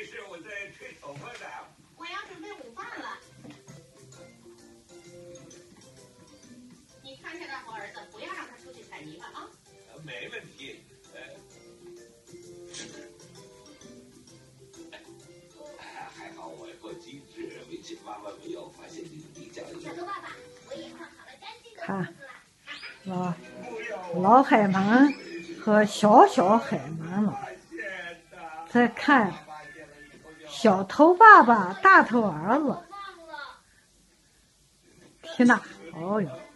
是我在吹头发的。 我要准备午饭了。你看着他和儿子，不要让他出去踩泥巴啊。 没问题。还好我够机智，维奇妈妈没有发现你的鼻角。 小头爸爸，我也换好了干净的裤子了。 老海蛮和小海蛮了，再看小头爸爸大头儿子，天哪，哦哟！